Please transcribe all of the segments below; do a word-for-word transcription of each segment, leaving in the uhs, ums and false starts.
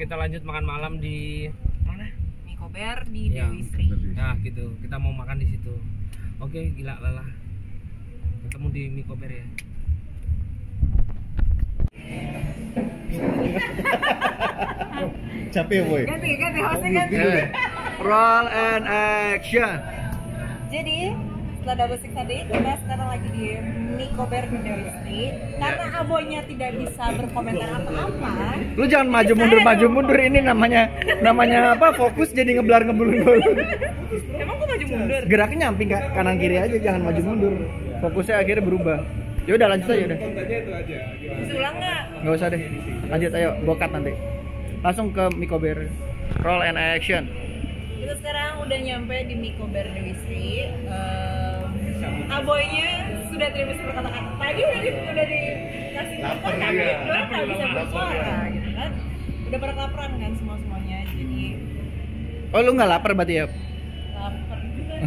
kita lanjut makan malam di mana? Mikober di Ya. Dewi Sri. Nah gitu, kita mau makan di situ. Oke, gila lelah. Ketemu di Mikober ya. Capek boy. Ganti, ganti, hostnya ganti. Roll and action. Jadi setelah double six tadi kita sekarang lagi di Mikober di Dewi Sri. Karena aboynya tidak bisa berkomentar apa-apa. Lu jangan maju mundur maju mundur, ini namanya namanya apa? Fokus jadi ngeblar ngebulur. Emang gua maju mundur? Geraknya nyamping ke kanan kiri aja, jangan maju mundur. Fokusnya akhirnya berubah. Ya udah lanjut aja udah. Bisa ulang nggak? Nggak usah deh. Lanjut ayo, gua cut nanti. Langsung ke Mikober. Roll and action. Kita sekarang udah nyampe di Mikober Dewi Sri. Um, aboynya sudah tidak bisa berkata-kata. Tadi udah di, udah dikasih info tapi dia nggak bisa bersuara gitu kan. Udah pada kelaparan kan semua semuanya. Jadi Oh lu nggak lapar berarti ya? lapar juga.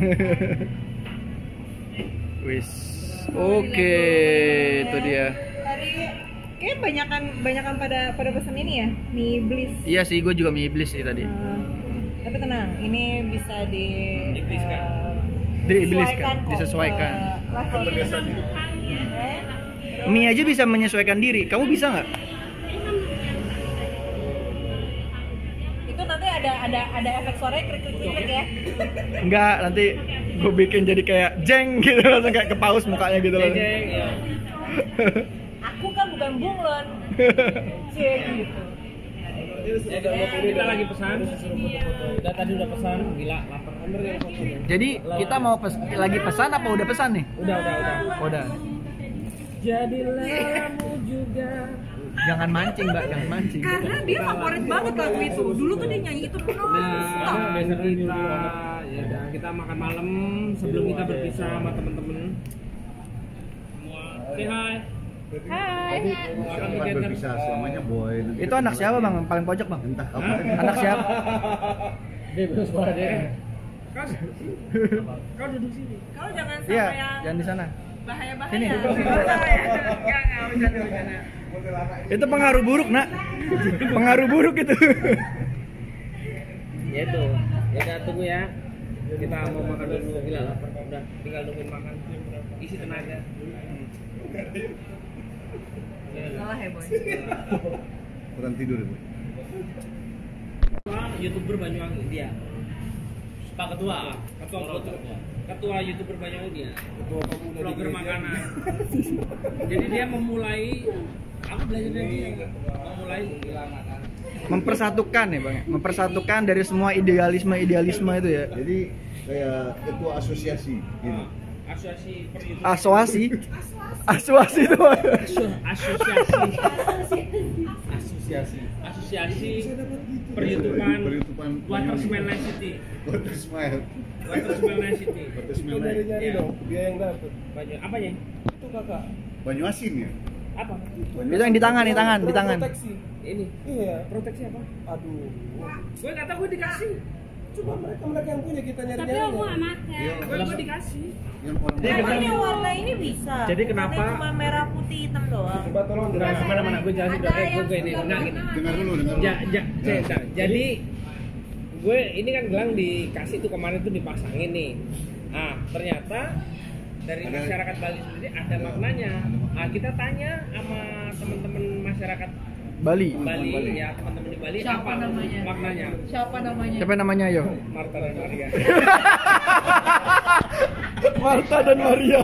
Wis. Oke, itu dia. Tadi kayak banyakan banyakan pada pada pesan ini ya, mie bliss. Iya sih, gue juga mie iblis sih tadi. Uh, tapi tenang, ini bisa di Ibliskan. uh, Diibliskan, kok, disesuaikan. uh, level. Eh, Mie aja bisa menyesuaikan diri. Kamu bisa nggak? Itu nanti ada ada ada efek suaranya krik krik krik ya. Enggak, nanti gue bikin jadi kayak jeng gitu, langsung kayak kepaus mukanya gitu loh. Jeng, ya. Aku kan bukan bunglon. Cek gitu. Ya, kita, kita lagi pesan. Udah tadi udah pesan, gila lapar. Jadi kita mau pes lagi pesan apa udah pesan nih? Udah, udah, udah. Udah. Jadilah kamu juga. Jangan mancing, Mbak, jangan mancing. Karena dia favorit banget lagu itu. Dulu tuh dia nyanyi itu non stop. Nah, besok kita ya udah kita makan malam sebelum kita berpisah sama temen-temen. Semua. Say hi. Hai. Makan Bukan together. berpisah selamanya boy. Nanti Itu anak siapa, Bang? Paling pojok, Bang? entah kapan. Anak siapa? Dia belum suara dia. Kau, kau duduk sini. Kau jangan Iya, sampai yang jangan di sana. bahaya-bahaya. Sini. Enggak, enggak, bercanda, bercanda. Itu pengaruh buruk, Nak. Pengaruh buruk itu. Ya itu. Ya udah tunggu ya. Kita mau makan dulu, gila lapar. Udah tinggal nungguin makan. Isi tenaga. Salah ya, Boy. Kurang tidur ibu. Ketua YouTuber Banyuwangi dia. Pak Ketua, Ketua Ketua, Ketua YouTuber Banyuwangi dia. Ketua vlogger makanan. Jadi dia memulai, aku belajar dari dia. Memulai Mempersatukan ya, Bang. Mempersatukan dari semua idealisme-idealisme itu ya. Jadi kayak ketua asosiasi gitu. asosiasi per YouTuber. Asuasi. Asuasi itu. Aso- asosiasi Asosiasi. asosiasi per-YouTubean Per-YouTubean Water Smell Nice City. Water Smile. Water Smell Nice City. Water Smile Nice. Ya. Dia yang dapet. Banyak apanya? Itu kakak. Banyu asin ya. Apa? Itu yang di tangan, di tangan, di tangan. Ini. Iya. Proteksi apa? Aduh, Gue kata gue dikasih. cuma mereka mereka yang punya, kita nyari Tapi nyari. aku gak makan. Iya. Gue gue dikasih. Yang orang Emang yang warna ini bisa. Jadi kenapa- Warnanya cuma merah putih hitam doang. Coba tolong Enggak, jelaskan. mana mana gue jelasin Ada udah kayak yang gue ini. suka Enggak gini. dengar dulu, dengar dulu. Ja, ja, Ya. ja, jadi gue ini kan gelang dikasih tuh kemarin tuh dipasangin nih. Nah ternyata dari Ada- masyarakat Bali sendiri ada maknanya. Nah kita tanya sama teman-teman masyarakat Bali. Bali, ya teman-teman di Bali Siapa apa namanya? maknanya? Siapa namanya? Siapa namanya, yo? Marta dan Maria. Marta dan Maria.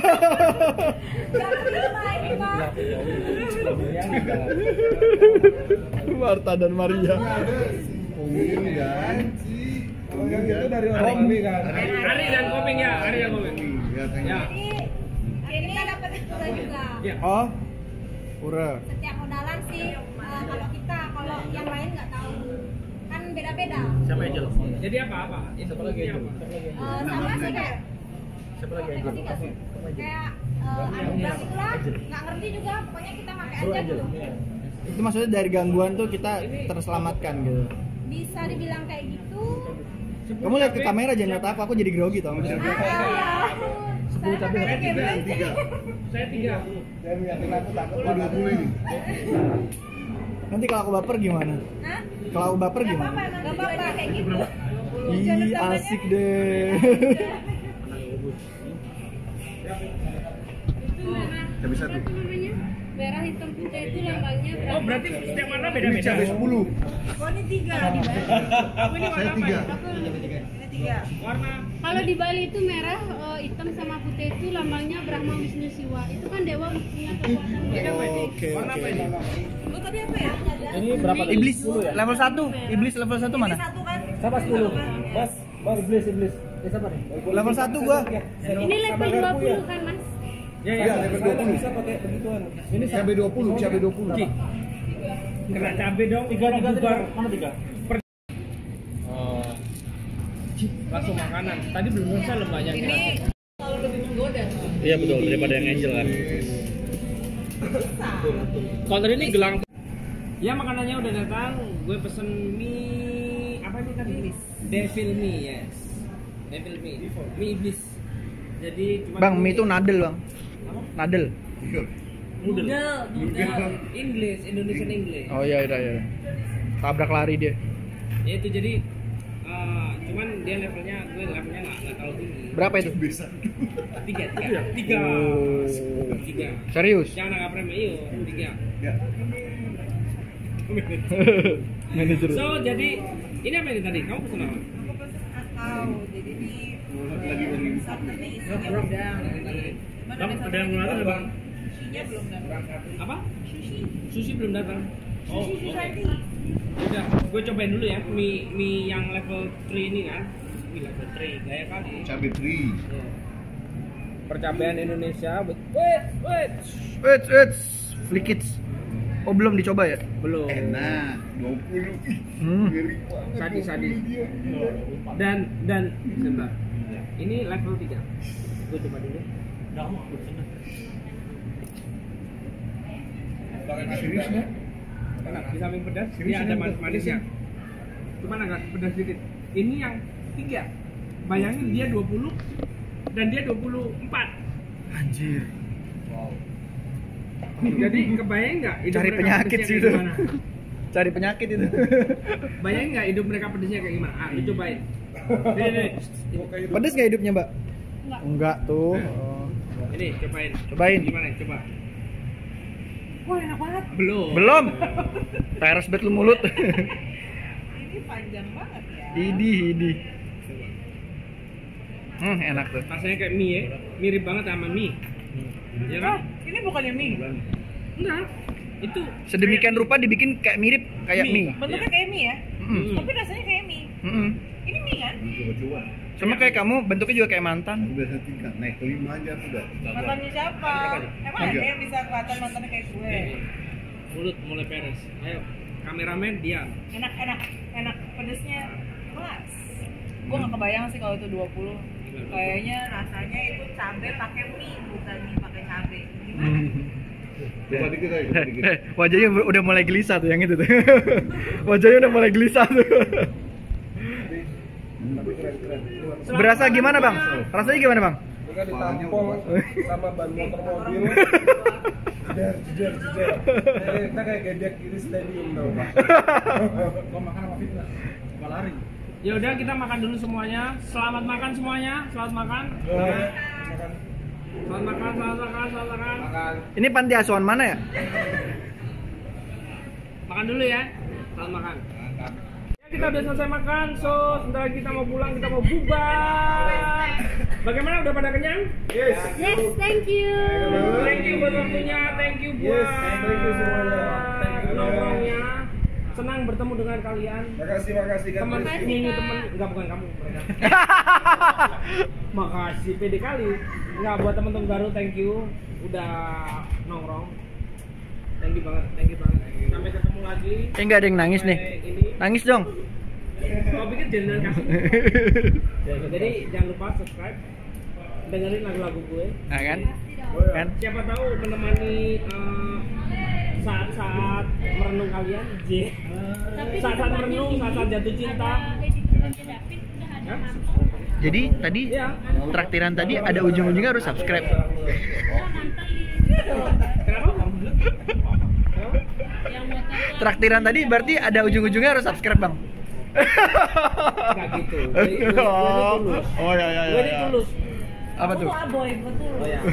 Marta dan Maria. Koming dan si Kalau yang itu dari orang Bali kan. Ari dan Koping ya, Ari dan Koping. Ya, tanya. Ya, Ini kita dapat pura juga. ya. Oh. Pura. Setiap modalan sih, eh, kalau kita, kalau yang lain nggak tahu. Kan beda-beda. Siapa yang jelas? Jadi apa apa? Siapa lagi yang apa? Eh, sama sih kayak. Siapa lagi yang proteksi kasih. Kayak eh, anugerah itulah, nggak ngerti juga. Pokoknya kita pakai aja dulu. Itu maksudnya dari gangguan tuh kita terselamatkan gitu. Bisa dibilang kayak gitu. Kamu lihat ke kamera jangan lihat aku, aku jadi grogi tau. Ah, ya. Saya Tapi pakai tiga, kayak tiga. Saya tiga. Saya meyakin aku takut. Oh, dua puluh ini. Nanti kalau aku baper gimana? Hah? Kalau baper Nggak gimana? apa-apa, emang tujuannya kayak gitu. Ih, asik deh. Cabai satu. Merah hitam putih itu lambangnya berapa? Oh, berarti setiap warna Ini beda-beda. cabai sepuluh. Oh ini tiga di Bali. Aku ini warna Saya apa tiga. ya? Ini tiga. Warna Kalau di Bali itu merah, eh, hitam sama putih itu lambangnya Brahma Wisnu Siwa. Itu kan dewa punya kekuatan. Beda berarti. Oke, warna oke. apa ini? Lu tadi apa ya? Ini berapa tadi? Iblis level satu. Iblis level satu mana? Satu kan? Siapa sepuluh? Mas, Mas iblis iblis. Eh, siapa nih? Level satu gua. Ini level dua puluh kan, Mas? Ya, Iya, ya. level Saya dua puluh. bisa pakai begituan. Ini Cabai dua puluh, cabai dua puluh. Ki. Kena cabe dong, tiga tiga bubar. Mana tiga? Oh. Langsung makanan. Tadi belum selesai loh banyaknya. Ini kalau lebih menggoda. Iya betul, daripada yang angel kan. Counter ini gelang. Ya makanannya udah datang. Gue pesen mie apa ini tadi? Devil mie, yes. Devil mie. Mie iblis. Jadi cuma Bang, mie itu nadel, Bang. Apa? Nadel. Noodle. Noodle. English, Indonesian English. Oh iya, iya, iya. Tabrak lari dia. Ya itu jadi eh, cuman dia levelnya gue levelnya nggak nggak terlalu tinggi. Berapa itu? Bisa. Tiga, tiga, tiga. Oh. Tiga. Serius? Jangan anggap remeh, iyo, tiga. Ya. Manajer. So jadi ini apa ini tadi? Kamu pesen apa? Aku pesen kakao. Jadi ini Lagi lagi. satu nih isinya udang. Mana Bang, ada ada yang satu mau datang, Bang? Sushinya belum datang. Apa? Sushi. Sushi belum datang. Oh, Sushi oke. tadi. Udah, gue cobain dulu ya mie mie yang level tiga ini kan. Mie level tiga, gaya kali. Cabai teri. Percabean Indonesia. Wait, wait. Wait, wait. Flickits. Oh, belum dicoba ya? Belum. Enak. dua puluh. Ih, Hmm. ngeri banget. Sadis-sadis. dua puluh dia. Dan dan sebentar. Ini level tiga. Gue coba dulu. Serius nggak? Enak, di samping pedas, Serius dia ada ini, manis-manisnya. Cuman agak pedas sedikit. Ini yang tiga. Bayangin dia dua puluh dan dia dua puluh empat. Anjir. Wow. Jadi kebayang nggak hidup Cari mereka penyakit pedesnya sih kayak itu. gimana? Cari penyakit itu. Bayangin nggak hidup mereka pedesnya kayak gimana? Ah, lu cobain. Nih, nih. Pedes nggak hidupnya, Mbak? Enggak. Enggak tuh. Oh. Ini cobain. Cobain. Gimana? Coba. Wah enak banget. Belum. Belum. Teres bet lu mulut. Ini panjang banget ya. Hidi, hidi. Hmm, enak tuh. Rasanya kayak mie ya. Mirip banget sama mie. Ya kan? Ini bukannya mie. Enggak. Itu Sedemikian rupa dibikin kayak mirip kayak Mie. mie. Bentuknya kayak mie ya. Mm-mm. Hmm. Tapi rasanya kayak mie. Mm-mm. Ini mie kan? Coba-coba. Sama kayak kamu, bentuknya juga kayak mantan. Aku udah tingkat. Naik kelima aja aku udah. Mantannya siapa? Emang Tiga. ada yang bisa kelihatan mantannya kayak gue? Eh, mulut mulai peres. Ayo, kameramen diam. Enak, enak, enak. Pedesnya kelas. Gue gak kebayang sih kalau itu dua puluh. Kayaknya rasanya itu cabai pakai mie, bukan mie pakai cabai. Gimana? Coba dikit aja, coba dikit. Eh, wajahnya udah mulai gelisah tuh yang itu tuh. Wajahnya udah mulai gelisah tuh. Berasa gimana, Bang? Rasanya gimana, Bang? Ini kan ditampol sama ban motor mobil. Jeder, jeder, jeder. Eh, kita kayak gedek di stadium dong. Gua makan sama fitnah. Gua lari. Ya udah kita makan dulu semuanya. Selamat makan semuanya. Selamat makan. Gua makan. Selamat makan, selamat makan, selamat makan. Makan. Ini panti asuhan mana ya? Makan dulu ya. Selamat makan. Ya, kita udah selesai makan, so sebentar lagi kita mau pulang, kita mau bubar. Bagaimana, udah pada kenyang? Yes. Yes, thank you. Thank you buat waktunya, thank you buat Yes, thank you semuanya. Thank you. nongkrongnya. Senang bertemu dengan kalian. Makasih, makasih kan. Teman Makasih, ini Kak. teman enggak, bukan kamu mereka. Makasih pede kali. Enggak, buat teman-teman baru thank you udah nongkrong. Thank you banget, thank you banget. Sampai ketemu lagi. Eh, nggak ada yang nangis nih. Sampai Ini. Nangis dong. Kau pikir jangan kasih. Jadi jangan lupa subscribe, dengerin lagu-lagu gue. Nah kan? Kan? Siapa tahu menemani eh, saat-saat merenung kalian. J. Tapi Saat-saat merenung, saat-saat jatuh cinta. David udah ada Hah? mantel. Jadi tadi Iya. traktiran tadi ada ujung-ujungnya harus subscribe. Oh, mantel di Kenapa? Kenapa? yang motor traktiran tadi berarti ada ujung-ujungnya harus subscribe bang. Enggak gitu. Gue gue- gue ini tulus. Oh ya ya Gue ini ya. tulus. Apa tuh? Aku aboy, betul. Oh ya.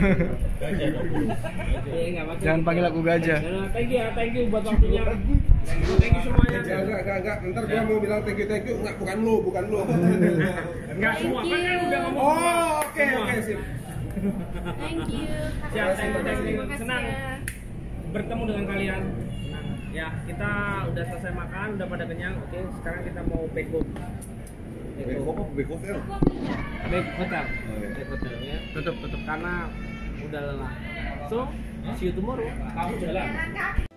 Iya, enggak apa-apa. Jangan panggil aku gajah. Nah, thank you ya, thank you buat waktunya. Thank you, thank you semuanya. Enggak, enggak, enggak, enggak. Ntar gua mau bilang thank you, thank you. Enggak, bukan lu, bukan lu. Enggak semua kan kan udah ngomong. Oh, oke, oke, sip. Thank you. Siap, thank you, thank you. Terima kasih Senang ya. bertemu dengan kalian. Ya, kita udah selesai makan, udah pada kenyang. Oke, sekarang kita mau back home. Beko apa? Beko hotel. Back hotel. Oh, iya. Back hotel ya. Tutup tutup. Karena udah lelah. So, see you tomorrow. Kamu jalan.